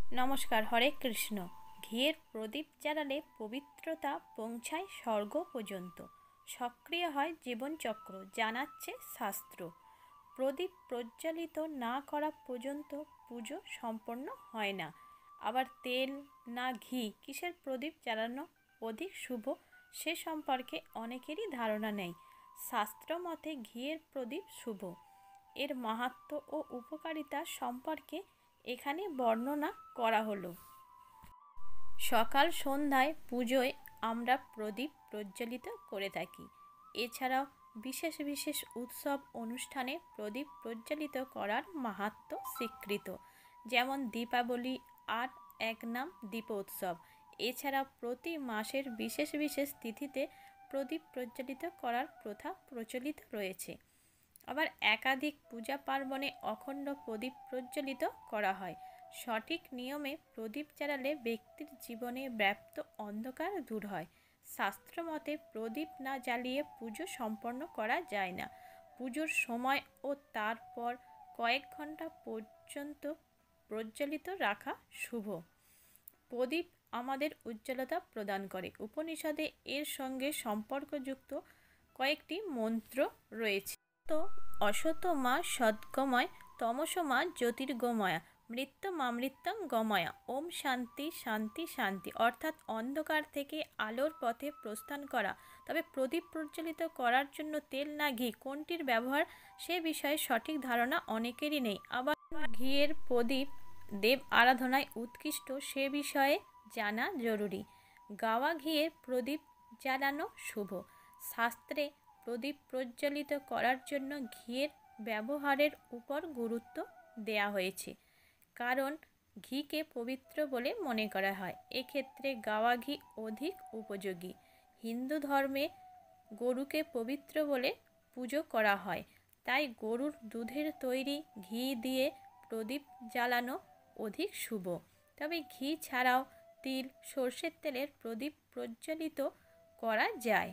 নমস্কার। হরে কৃষ্ণ। ঘিয়ের প্রদীপ জ্বালালে পবিত্রতা পৌঁছায় স্বর্গ পর্যন্ত, সক্রিয় হয় জীবনচক্র, জানাচ্ছে শাস্ত্র। প্রদীপ প্রজ্বলিত না করা পর্যন্ত পুজো সম্পন্ন হয় না। আবার তেল না ঘি কিসের প্রদীপ জ্বালানো অধিক শুভ সে সম্পর্কে অনেকেরই ধারণা নেই। শাস্ত্র মতে ঘিয়ের প্রদীপ শুভ। এর মাহাত্ম্য ও উপকারিতা সম্পর্কে এখানে বর্ণনা করা হলো। সকাল সন্ধ্যায় পুজোয় আমরা প্রদীপ প্রজ্বলিত করে থাকি। এছাড়াও বিশেষ বিশেষ উৎসব অনুষ্ঠানে প্রদীপ প্রজ্বলিত করার মাহাত্ম্য স্বীকৃত, যেমন দীপাবলি আর এক নাম দীপোৎসব। এছাড়া প্রতি মাসের বিশেষ বিশেষ তিথিতে প্রদীপ প্রজ্বলিত করার প্রথা প্রচলিত রয়েছে। আবার একাধিক পূজা পার্বণে অখণ্ড প্রদীপ প্রজ্বলিত করা হয়। সঠিক নিয়মে প্রদীপ জ্বালালে ব্যক্তির জীবনে ব্যাপ্ত অন্ধকার দূর হয়। শাস্ত্রমতে প্রদীপ না জ্বালিয়ে পুজো সম্পন্ন করা যায় না। পুজোর সময় ও তারপর কয়েক ঘন্টা পর্যন্ত প্রজ্বলিত রাখা শুভ। প্রদীপ আমাদের উজ্জ্বলতা প্রদান করে। উপনিষদে এর সঙ্গে সম্পর্কযুক্ত কয়েকটি মন্ত্র রয়েছে। তো অসতমা সদ্গময়, তমসমা জ্যোতির্গময়া, মৃত্যুমামৃত্যং গময়া, ওম শান্তি শান্তি শান্তি। অর্থাৎ অন্ধকার থেকে আলোর পথে প্রস্থান করা। তবে প্রদীপ প্রজ্বলিত করার জন্য তেল না ঘি কোনটির ব্যবহার সে বিষয়ে সঠিক ধারণা অনেকেরই নেই। আবার ঘিয়ের প্রদীপ দেব আরাধনায় উৎকৃষ্ট সে বিষয়ে জানা জরুরি। গাওয়া ঘিয়ের প্রদীপ জ্বালানো শুভ। শাস্ত্রে প্রদীপ প্রজ্বলিত করার জন্য ঘিয়ের ব্যবহারের উপর গুরুত্ব দেয়া হয়েছে, কারণ ঘিকে পবিত্র বলে মনে করা হয়। এক্ষেত্রে গাওয়া ঘি অধিক উপযোগী। হিন্দু ধর্মে গরুকে পবিত্র বলে পুজো করা হয়, তাই গরুর দুধের তৈরি ঘি দিয়ে প্রদীপ জ্বালানো অধিক শুভ। তবে ঘি ছাড়াও তিল, সর্ষের তেলের প্রদীপ প্রজ্বলিত করা যায়।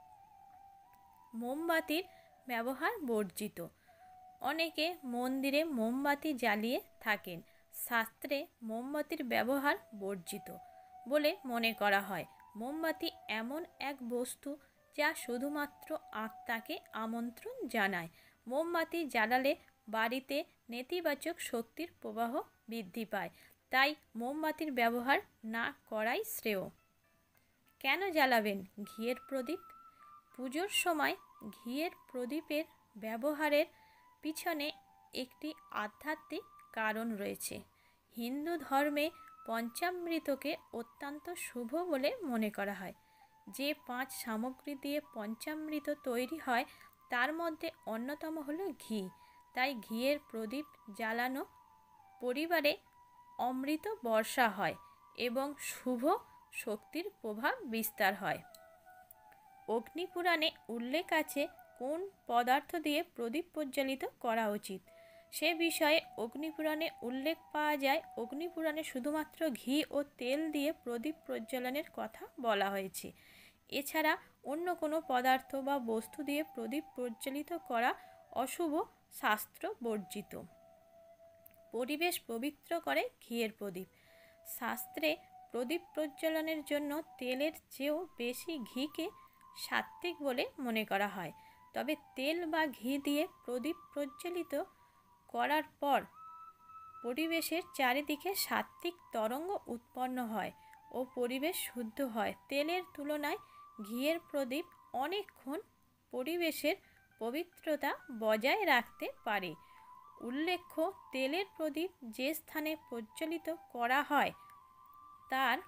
মোমবাতির ব্যবহার বর্জিত। অনেকে মন্দিরে মোমবাতি জ্বালিয়ে থাকেন। শাস্ত্রে মোমবাতির ব্যবহার বর্জিত বলে মনে করা হয়। মোমবাতি এমন এক বস্তু যা শুধুমাত্র আত্মাকে আমন্ত্রণ জানায়। মোমবাতি জ্বালালে বাড়িতে নেতিবাচক শক্তির প্রবাহ বৃদ্ধি পায়, তাই মোমবাতির ব্যবহার না করাই শ্রেয়। কেন জ্বালাবেন ঘিয়ের প্রদীপ? পুজোর সময় ঘিয়ের প্রদীপের ব্যবহারের পিছনে একটি আধ্যাত্মিক কারণ রয়েছে। হিন্দু ধর্মে পঞ্চামৃতকে অত্যন্ত শুভ বলে মনে করা হয়। যে 5 সামগ্রী দিয়ে পঞ্চামৃত তৈরি হয় তার মধ্যে অন্যতম হলো ঘি। তাই ঘিয়ের প্রদীপ জ্বালানো পরিবারে অমৃত বর্ষা হয় এবং শুভ শক্তির প্রভাব বিস্তার হয়। অগ্নিপুরাণে উল্লেখ আছে কোন পদার্থ দিয়ে প্রদীপ প্রজ্বলিত করা উচিত। সে বিষয়ে অগ্নিপুরাণে উল্লেখ পাওয়া যায়। অগ্নিপুরাণে শুধুমাত্র ঘি ও তেল দিয়ে প্রদীপ প্রজ্বলনের কথা বলা হয়েছে। এছাড়া অন্য কোনো পদার্থ বা বস্তু দিয়ে প্রদীপ প্রজ্বলিত করা অশুভ, শাস্ত্র বর্জিত। পরিবেশ পবিত্র করে ঘিয়ের প্রদীপ। শাস্ত্রে প্রদীপ প্রজ্বলনের জন্য তেলের চেয়েও বেশি ঘিকে সাত্ত্বিক বলে মনে করা হয়। তবে তেল বা ঘি দিয়ে প্রদীপ প্রজ্বলিত করার পর পরিবেশের চারিদিকে সাত্ত্বিক তরঙ্গ উৎপন্ন হয় ও পরিবেশ শুদ্ধ হয়। তেলের তুলনায় ঘিয়ের প্রদীপ অনেকক্ষণ পরিবেশের পবিত্রতা বজায় রাখতে পারে। উল্লেখ্য, তেলের প্রদীপ যে স্থানে প্রজ্বলিত করা হয় তার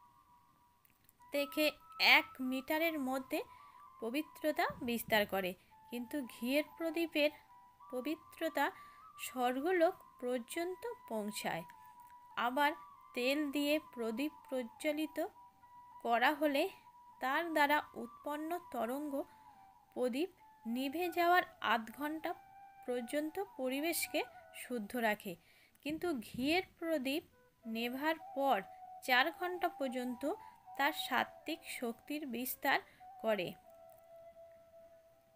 থেকে 1 মিটারের মধ্যে পবিত্রতা বিস্তার করে, কিন্তু ঘিয়ের প্রদীপের পবিত্রতা স্বর্গলোক পর্যন্ত পৌঁছায়। আবার তেল দিয়ে প্রদীপ প্রজ্বলিত করা হলে তার দ্বারা উৎপন্ন তরঙ্গ প্রদীপ নিভে যাওয়ার আধ ঘন্টা পর্যন্ত পরিবেশকে শুদ্ধ রাখে, কিন্তু ঘিয়ের প্রদীপ নেভার পর 4 ঘন্টা পর্যন্ত তার সাত্ত্বিক শক্তির বিস্তার করে।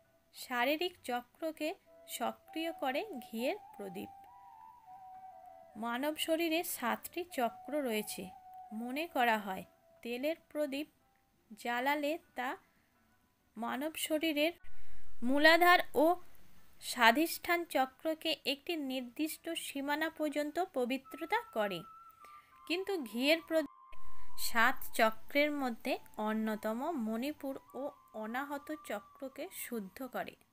শারীরিক চক্রকে সক্রিয় করে ঘিয়ের প্রদীপ। মানব শরীরে 7টি চক্র রয়েছে। মনে করা হয় তেলের প্রদীপ জ্বালালে তা মানব শরীরের মূলাধার ও স্বাধিষ্ঠান চক্রকে একটি নির্দিষ্ট সীমানা পর্যন্ত পবিত্রতা করে। কিন্তু ঘিয়ের প্রদীপ 7 চক্রের মধ্যে অন্যতম মণিপুর ও অনাহত চক্রকে শুদ্ধ করে।